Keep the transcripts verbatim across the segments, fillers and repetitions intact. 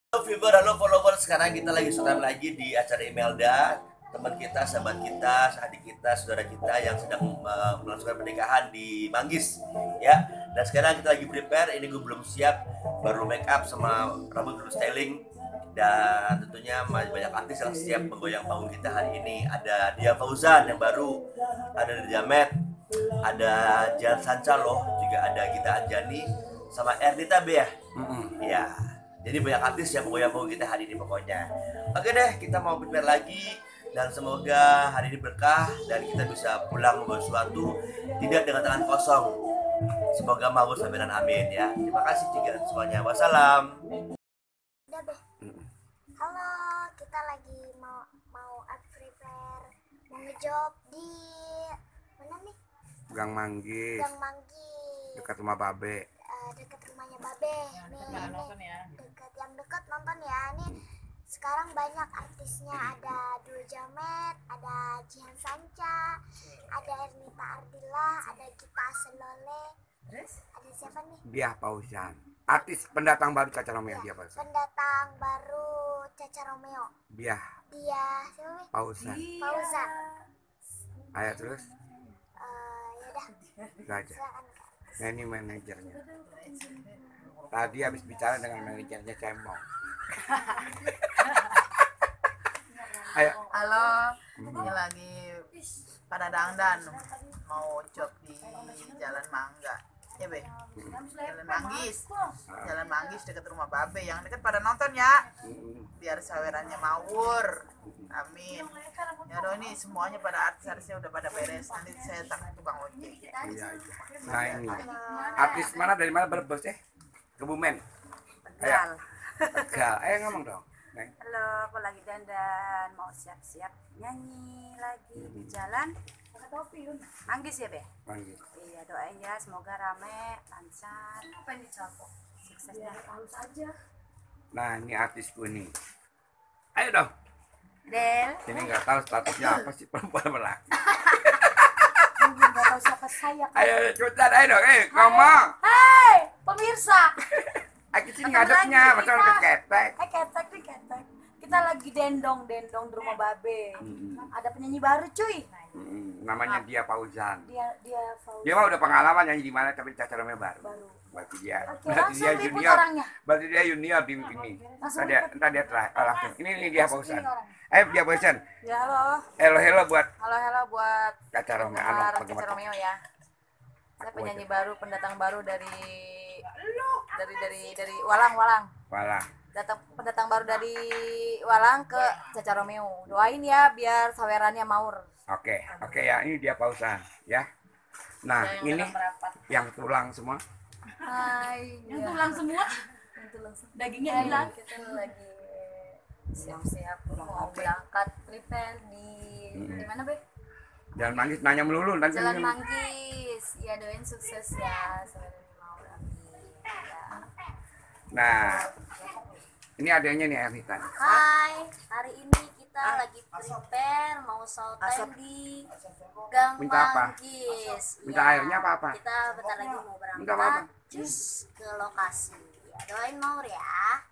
Halo viewer, halo follower. Sekarang kita lagi syuting lagi di acara Imelda, teman kita, sahabat kita, adik kita, saudara kita yang sedang uh, melangsungkan pernikahan di Manggis, ya. Dan sekarang kita lagi prepare. Ini gue belum siap, baru make up sama rambut dulu styling. Dan tentunya masih banyak artis yang siap menggoyang panggung kita hari ini. Ada Dia Fauzan yang baru, ada Jamet, ada Jan Sanca loh, juga ada Gita Anjani, sama Ernita B ya. Mm-hmm. Ya. Jadi banyak artis yang menggoyang-goyang kita hari ini pokoknya. Oke deh, kita mau prepare lagi. Dan semoga hari ini berkah dan kita bisa pulang membawa sesuatu, tidak dengan tangan kosong. Semoga mau sampai dan amin ya. Terima kasih juga semuanya. Wassalam. Udah deh. Halo, kita lagi mau mau prepare mau ngejob di mana nih? Gang Manggis. Gang Manggis. Dekat rumah Babe. Uh, dekat rumahnya Babe. Yang nih, dekat nih, nonton ya. dekat yang dekat nonton ya. Nih sekarang banyak artisnya, ada Dul Jamet, ada Jihan Sanca, ada Ernita Ardila, ada Gita Selole. Terus? Ada siapa nih? Dia Fauzan. Artis pendatang baru Caca Romeo. Ya, Dia Fauzan. pendatang baru Caca Romeo. Dia Dia siapa nih? Fauzan. Fauzan. Ayo terus. Uh, yaudah, Itu aja. silakan. Nah, ini manajernya. Tadi habis bicara dengan manajernya Cemong. Ayo. Halo, ini lagi pada dangdan mau job di Jalan Mangga, ya be? Jalan Manggis, Jalan Manggis dekat rumah Babe. Yang dekat pada nonton ya, biar sawerannya mawur. Amin. Ya doh, ini semuanya pada artis-artisnya udah pada beres. Nanti saya tangkap tukang ojek. Iya, iya. Nah ini artis mana dari mana berbos eh? Kebumen. Ayo. Tegal. Ayo ngomong dong. Neng. Halo, aku lagi dandan, mau siap-siap nyanyi lagi di jalan Manggis ya, Be? Manggis. Iya, doain ya, semoga rame, lancar. Apa yang dicampur? Suksesnya halus aja. Nah, ini artisku nih. Ayo dong. Del, Ini nggak tahu statusnya apa sih, perempuan apa laki. nggak tahu siapa saya kan? Ayo cepetan, ayo dong, eh ngomong. Hei, pemirsa. Aku sini ngadepnya, Lagi macam kita- keketek. Eh, ketek nih, ketek. Kita lagi dendong-dendong di rumah Babe. Ada penyanyi baru, cuy. Hmm, namanya dia Fauzan. Dia dia Fauzan. Dia mah udah pengalaman nyanyi di mana tapi Caca Romeo baru. Baru. Berarti dia, Oke, berarti langsung dia liput junior. orangnya. Berarti dia junior di ini. Langsung Entar dia, liput. entar dia terakhir. Oh, langsung. Ini ini dia Langsung Fauzan. ini orangnya. Eh dia Fauzan. Ya, halo. Hello hello buat Halo, halo buat Caca Romeo. Anu, Penggemar penggemar. Caca Romeo ya. Saya Aku penyanyi aja. baru, pendatang baru dari dari dari dari Walang Walang. Walah. Datang pendatang baru dari Walang ke Caca Romeo. Doain ya biar sawerannya maur. Oke, oke ya. Ini dia Fauzan, ya. Nah, Yang ini dalam merapat. yang tulang semua. Hai. Yang tulang semua, Yang tulang semua. dagingnya Hai, hilang. kita lagi siap-siap mau berangkat prepare di Hmm. di mana, Be? Jangan manggis nanya melulu nanti. Jalan Manggis. Ya doain sukses ya sawerannya maur. Amin. Ya. Nah, ini adanya nih Ernita. Hai, hari ini kita lagi prepare mau showtime di Gang Minta apa? Manggis. Minta Ya, airnya apa-apa? Kita bentar lagi mau Minta apa-apa? berangkat cus ke lokasi. Ya, doain Maur ya.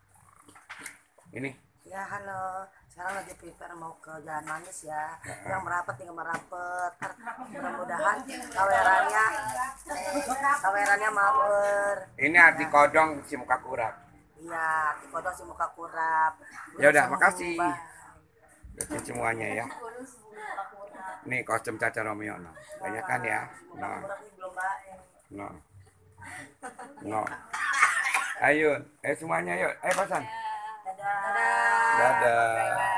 Ini Ya halo, sekarang lagi prepare mau ke Jalan Manggis ya. Yang merapat tinggal merapat. Mudah-mudahan kawerannya kawerannya mawur. ini arti kodong si muka kurap. Iya, kodok si muka kurap. Ya udah, Sama makasih. berubah. Ini semuanya ya. Nih kostum Caca Romeo no. Banyak kan ya? No. Belum baik. No. No. Ayo, eh semuanya yuk. Eh Pasan. Dadah. Dadah.